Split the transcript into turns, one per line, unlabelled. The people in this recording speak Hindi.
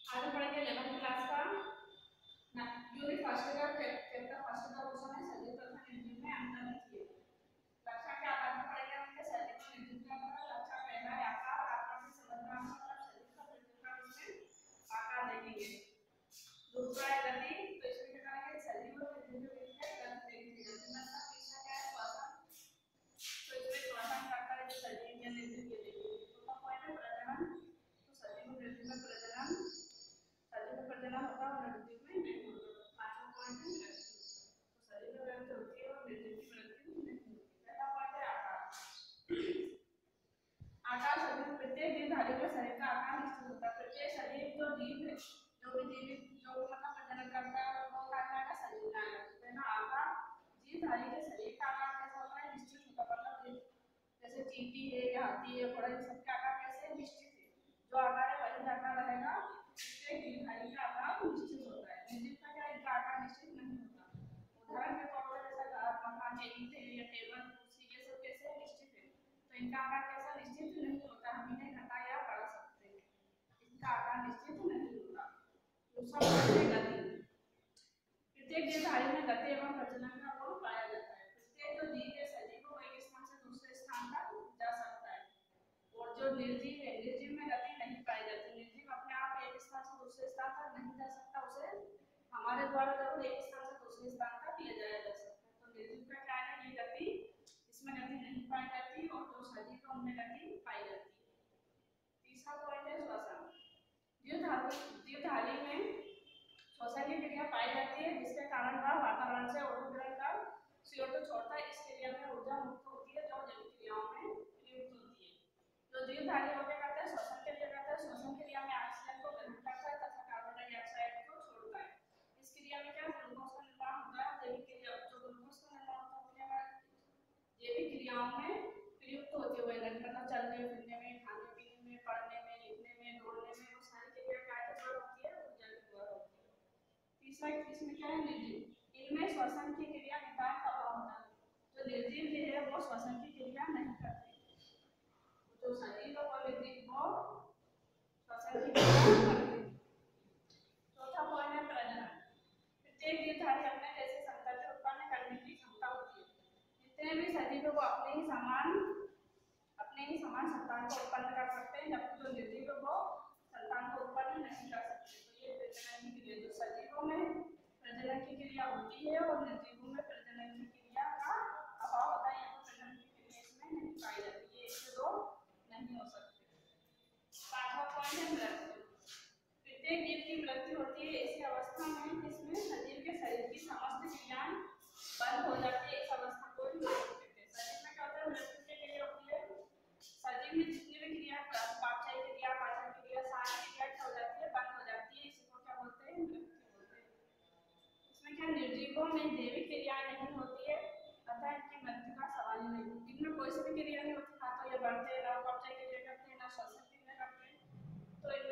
आगे पढ़ेंगे 11th क्लास का ना यूनिट फर्स्ट का चैप्टर फर्स्ट का क्वेश्चन है सजीव तथा निर्जीव में अंतर लिखिए। कक्षा के आधार पर पढ़ेंगे हमने सजीव और निर्जीव का अंतर। कक्षा पहला है आकार। आकार से समझना मतलब सजीव का निर्जीव का इसमें आकार देखेंगे। दूसरा है गति, तो इसमें क्या करेंगे सजीव और निर्जीव के बीच में गति देखेंगे। गति मतलब तीसरा क्या है श्वसन, तो इसमें श्वसन करता है जो सजीव या निर्जीव के देखेंगे। चौथा पॉइंट है प्रजनन, तो सजीव और निर्जीव में प्रजनन, सजीव में प्रजनन होता है और निर्जीव में नहीं होता। पांचवा पॉइंट है मृत्यु, तो सजीव में मृत्यु होती है और निर्जीव की मृत्यु नहीं होती। पहला पॉइंट है आकार। आकार सजीव प्रत्येक जीवधारी के शरीर का आकार निश्चित होता है। प्रत्येक शरीर जो जीव है जो भी जीवित जो मतलब प्रजनन करता है वो आकार का शरीर का है ना। आकार जीवधारी के शरीर का आकार कैसा होता है निश्चित होता है। मतलब जैसे चींटी है या हाथी है घोड़ा इन सबका आकार कैसे निश्चित है, जो आकार है वही आकार रहेगा। प्रत्येक जीवधारी का आकार निश्चित होता है। निर्जीव का क्या इनका आकार निश्चित नहीं होता। उदाहरण के तौर पर जैसा घर मकान या ईंट या टेबल कुर्सी ये सब कैसे निश्चित है, तो इनका आकार कैसा निश्चित नहीं होता। हम इन्हें घटा या बढ़ा सकते हैं, इनका आकार निश्चित नहीं होता। दूसरा पॉइंट है गति। प्रत्येक जीवधारी में गति एवं प्रजनन का गुण पाया जाता है। प्रत्येक जो जीव है सजीव वो एक स्थान से दूसरे स्थान तक जा सकता है, और जो निर्जीव है निर्जीव में गति नहीं पाई जाती। निर्जीव अपने आप एक स्थान से दूसरे स्थान तक नहीं जा सकता, उसे हमारे द्वारा जरूर एक स्थान से दूसरे स्थान तक ले जाया जा सकता है। तो निर्जीव का क्या है ये गति, इसमें गति नहीं पाई जाती और जो सजीव है उनमें गति पाई जाती है। तीसरा पॉइंट है श्वसन। जीवधारी में श्वसन की क्रिया पाई जाती है जिसके कारण वह वातावरण से ऑक्सीजन ग्रहण कर CO2 छोड़ता है। इस क्रिया में ऊर्जा मुक्त होती है जो जैविक क्रियाओं में प्रयुक्त होती है। जो जीवधारी वो क्या करता है श्वसन के लिए करता है। श्वसन क्रिया में ऑक्सीजन को ग्रहण करता है तथा कार्बन डाइऑक्साइड को छोड़ता है। इस क्रिया में क्या ग्लूकोज का निर्माण होता है। जैविक क्रिया जो ग्लूकोज का निर्माण होने वाला जैविक क्रियाओं में प्रयुक्त होते हुए एनर्जी मतलब चलने फिरने में खाने पीने में पढ़ने में लिखने में दौड़ने में वो सारी क्रिया क्या होती है ऊर्जा के द्वारा होती है। तीसरा इसमें क्या है निर्जीव, इनमें श्वसन की क्रिया नितांत अभाव होता है। जो निर्जीव है वो श्वसन की क्रिया नहीं करते, जो सजीव है वो निर्जीव वो श्वसन की क्रिया करते। चौथा पॉइंट है प्रजनन। प्रत्येक जीवधारी अपने जैसे संतति उत्पन्न करने की क्षमता होती है। जितने भी सजीव है वो अपने ही समान संतान को उत्पन्न कर सकते हैं, जबकि जो निर्जीव है वो संतान को उत्पन्न नहीं कर सकते। तो ये प्रजनन की क्रिया जो सजीवों में प्रजनन की क्रिया होती है और निर्जीवों में प्रजनन की क्रिया का अभाव होता है, यहाँ प्रजनन की क्रिया इसमें नहीं पाई जाती है। इससे दो नहीं हो सकते। पांचवा पॉइंट है मृत्यु। प्रत्येक जीव की मृत्यु होती है ऐसी अवस्था में जिसमें सजीव के शरीर की समस्त क्रियाएं बंद हो जाती है। इस अवस्था को ही मृत्यु कहते हैं। शरीर में क्या होता है मृत्यु की क्रिया होती है, शरीर में जितनी भी क्रिया पाचन क्रिया पाचन क्रिया सारी क्रिया क्या हो जाती है बंद हो जाती है। इसी को क्या बोलते हैं मृत्यु बोलते हैं। इसमें क्या निर्जीवों में जैविक क्रिया नहीं होती है अतः इनकी मृत्यु का सवाल ही नहीं। इनमें कोई सी भी क्रिया नहीं होती, ना तो ये बढ़ते ना पाचन क्रिया करते ना श्वसन क्रिया करते, तो